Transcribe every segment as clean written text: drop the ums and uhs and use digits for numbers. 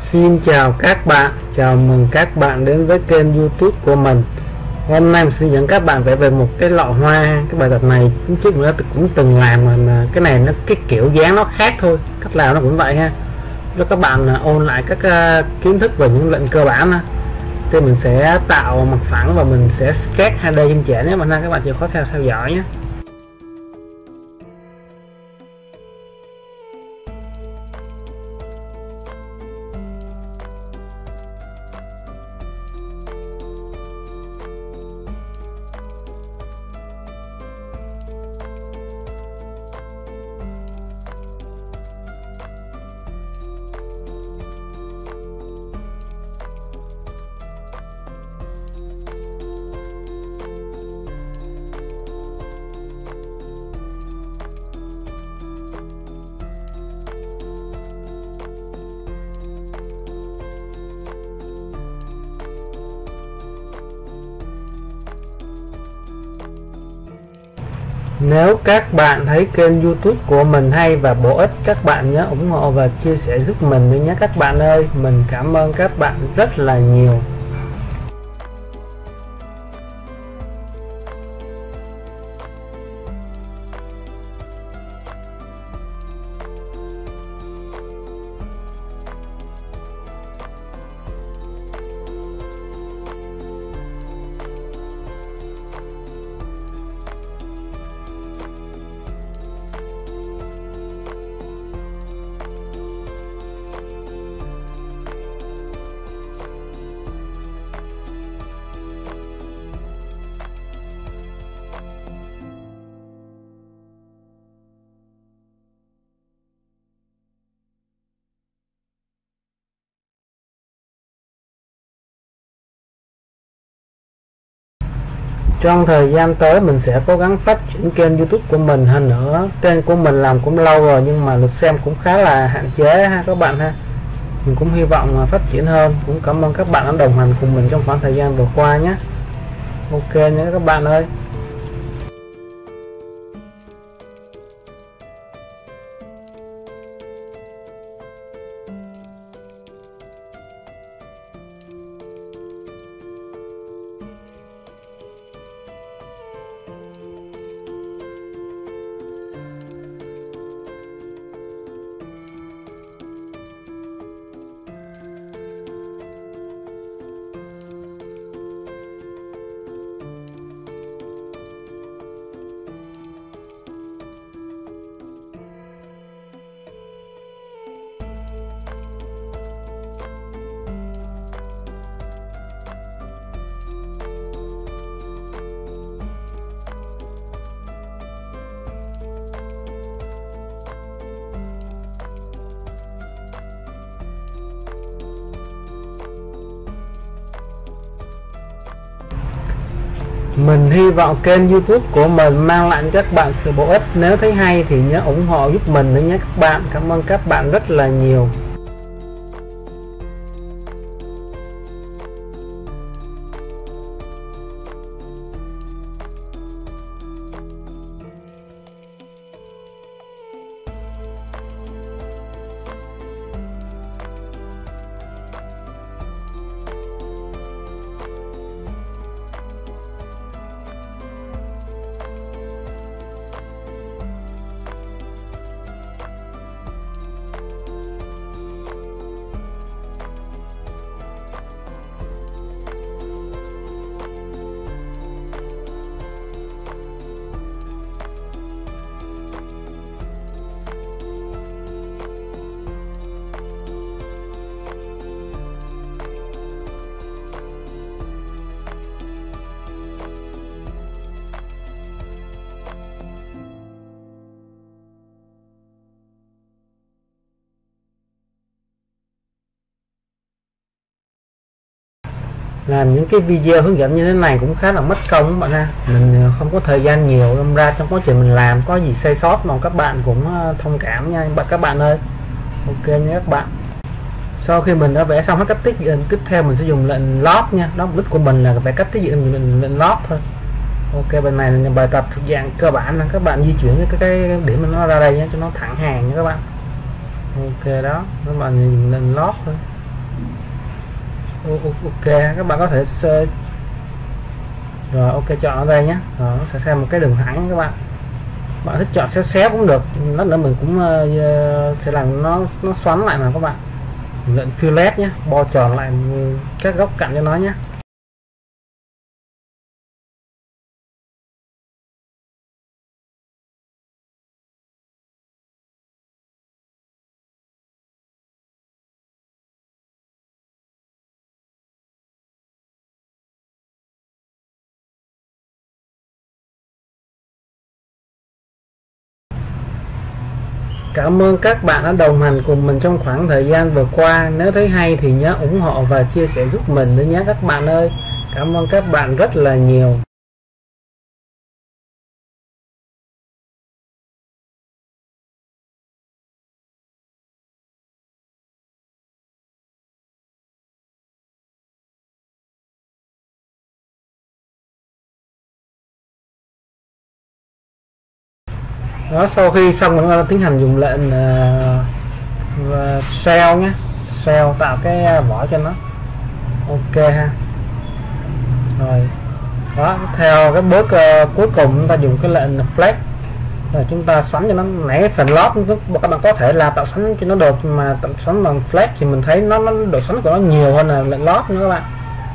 Xin chào các bạn, chào mừng các bạn đến với kênh YouTube của mình. Hôm nay mình sẽ dẫn các bạn vẽ về một cái lọ hoa. Cái bài tập này trước nữa cũng từng làm mà cái này nó cái kiểu dáng nó khác thôi, cách làm nó cũng vậy ha. Cho các bạn ôn lại các kiến thức và những lệnh cơ bản ha. Thì mình sẽ tạo mặt phẳng và mình sẽ sketch 2D trên trẻ nhé bạn ha. Các bạn chịu khó theo dõi nhé. Nếu các bạn thấy kênh YouTube của mình hay và bổ ích, các bạn nhớ ủng hộ và chia sẻ giúp mình nữa nhé các bạn ơi. Mình cảm ơn các bạn rất là nhiều. Trong thời gian tới mình sẽ cố gắng phát triển kênh YouTube của mình hơn nữa. Kênh của mình làm cũng lâu rồi nhưng mà lượt xem cũng khá là hạn chế ha các bạn ha. Mình cũng hy vọng phát triển hơn. Cũng cảm ơn các bạn đã đồng hành cùng mình trong khoảng thời gian vừa qua nhé. Ok nhé các bạn ơi. Mình hy vọng kênh YouTube của mình mang lại cho các bạn sự bổ ích. Nếu thấy hay thì nhớ ủng hộ giúp mình nữa nhé các bạn. Cảm ơn các bạn rất là nhiều. Làm những cái video hướng dẫn như thế này cũng khá là mất công các bạn ha. Mình không có thời gian nhiều, đâm ra trong quá trình mình làm có gì sai sót mà các bạn cũng thông cảm nha các bạn ơi. Ok nha các bạn. Sau khi mình đã vẽ xong hết cách tiết diện, tiếp theo mình sẽ dùng lệnh lót nha. Đó, mục đích của mình là vẽ cách tiết diện, mình lệnh lót thôi. Ok, bên này là bài tập thuộc dạng cơ bản, các bạn di chuyển cái điểm nó ra đây nhé cho nó thẳng hàng nha các bạn. Ok đó, các bạn nhìn lên lót thôi. Ok, các bạn có thể search rồi, ok, chọn ở đây nhé, nó sẽ ra một cái đường thẳng. Các bạn thích chọn xéo xéo cũng được, lát nữa mình cũng sẽ làm nó xoắn lại mà các bạn. Lệnh fillet nhé, bo tròn lại các góc cạnh cho nó nhé. Cảm ơn các bạn đã đồng hành cùng mình trong khoảng thời gian vừa qua. Nếu thấy hay thì nhớ ủng hộ và chia sẻ giúp mình nữa nhé các bạn ơi. Cảm ơn các bạn rất là nhiều. Đó, sau khi xong chúng ta tiến hành dùng lệnh shell nhé, shell tạo cái vỏ cho nó. Ok ha. Rồi đó, theo cái bước cuối cùng chúng ta dùng cái lệnh flex, rồi chúng ta xoắn cho nó. Nãy phần lót các bạn có thể là tạo xoắn cho nó được, mà tạo xoắn bằng flex thì mình thấy nó độ xoắn của nó nhiều hơn là lệnh lót nữa các bạn.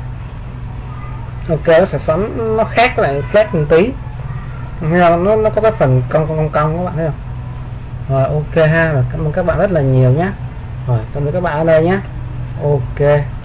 Ok, nó sẽ xoắn nó khác lại flex một tí, nó có cái phần cong các bạn thấy không. Rồi ok ha, rồi cảm ơn các bạn rất là nhiều nhé. Rồi cảm ơn các bạn ở đây nhé. Ok.